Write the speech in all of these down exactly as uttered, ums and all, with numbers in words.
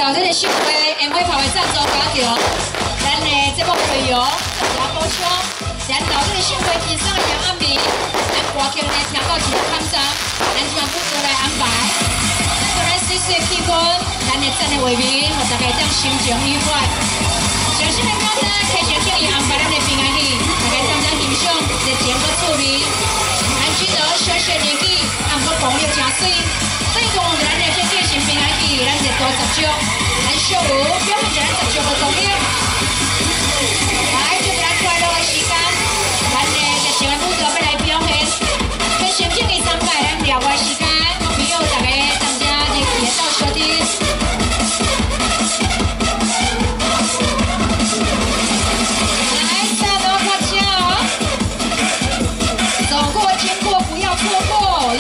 老这个秀会 M V 跑的赞助加条，咱的节目费用也补充，咱老这个秀会天上的暗暝，咱歌曲呢听到一个康桑，咱全部都来安排。做咱水水的气氛，咱的赞的画面，互大家这样心情愉快。上新的表单，开始建议安排咱的平安喜，大家参加欣赏热情和趣味。咱记得小小年纪，还阁朋友真水。 最终，咱的这进行平安喜，咱就多十足，咱小五表现咱十足的功力。来，就是咱快乐的时间，咱的热情的舞蹈要来表现。跟先进的三摆，咱聊的时间，朋友大家参加热烈到收听。来，下楼开车哦，走过经过不要错过。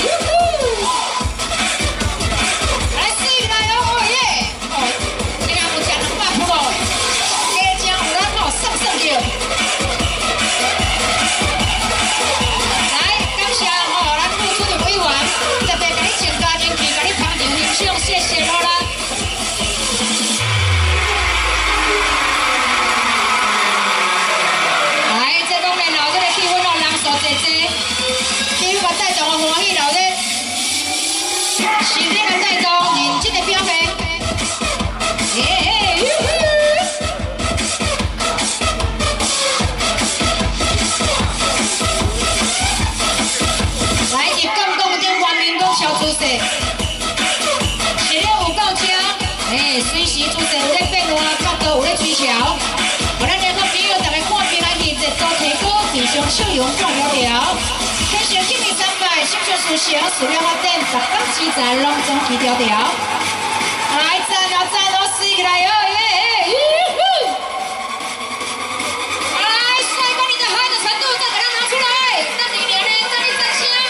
谢谢罗兰。来，这方面老这个气氛哦，人数济济，气氛带动我欢喜，老这身体来带动认真的表现。耶！来，一讲讲点原民讲小姿势。 哎，随时主持有咧变化，角度有咧取巧。我咱联合朋友大家看平安喜，热度提高，提升笑容更条条。开始今年三百，心血事成，事业发展，十方之财拢总齐条条。来，赞哦赞哦，水起来哦耶！来，帅把你的嗨的程度再给它拿出来，那你娘嘞，那你再香。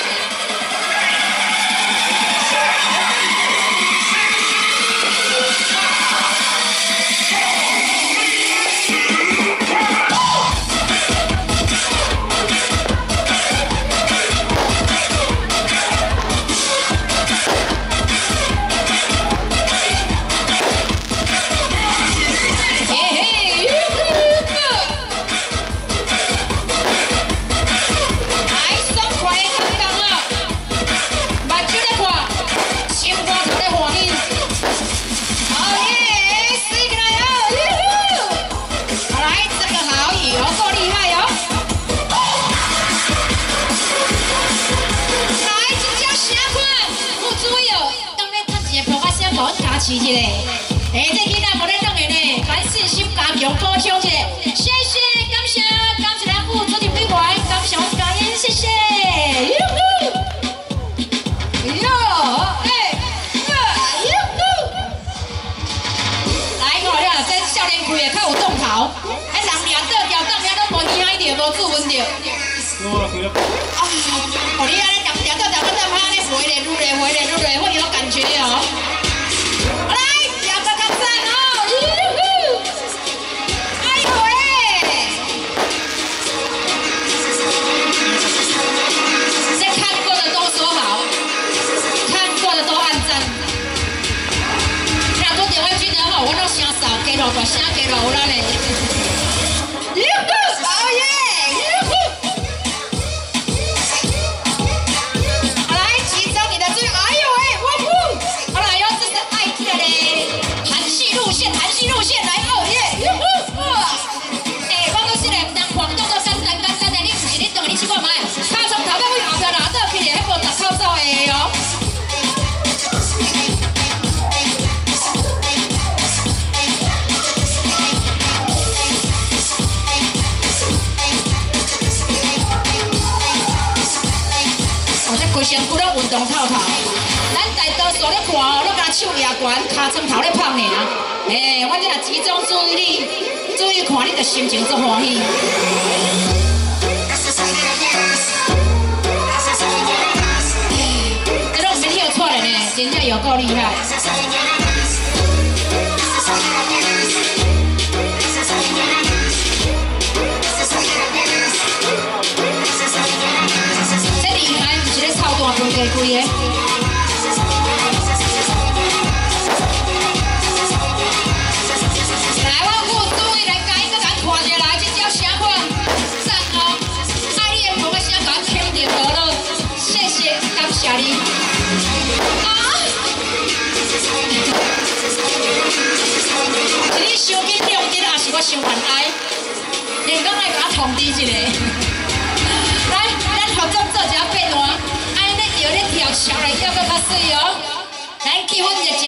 是一个，哎，这囡仔无咧当的呢，咱信心加强补充一下，谢谢，感谢，感谢咱副主任委员，感谢感恩，谢谢，哟呼，哟，哎，哟呼，来，我俩这少年开的较有动头，哎，人俩倒调倒名都无厉害着，无注稳着。啊，哦，你安尼调调倒调倒倒，安尼回来，愈来回来，愈来会有感觉哦。 来，两个看赞哦！哎呦喂！这看过的都说好，看过的都按赞。那多电话记得吼，我那声少，加落大声，加落有啦嘞。哟呼，哦耶！哟呼。来，集中你的注意，哎呦喂，哇呼！好来哟，这是爱听的嘞，韩系路线，韩系路线来哦耶！哟呼，哇！哎，我都是嘞，唔当广东都简单简单的，你唔是你等你试看卖，卡从头到尾后边拿倒去咧，迄无十口走的哦。 规身躯拢运动透透，咱大多数咧看哦，拢甲手压悬，骹床头咧拍尔。诶，我这若集中注意力，注意看，你就心情足欢喜。这拢毋免跳出来呢，真正有够厉害。规规个。 伤愿爱，连讲来甲我通知一下。来，咱合作做一下变换，安尼摇咧跳，跳来跳搁较水哦。咱气氛热。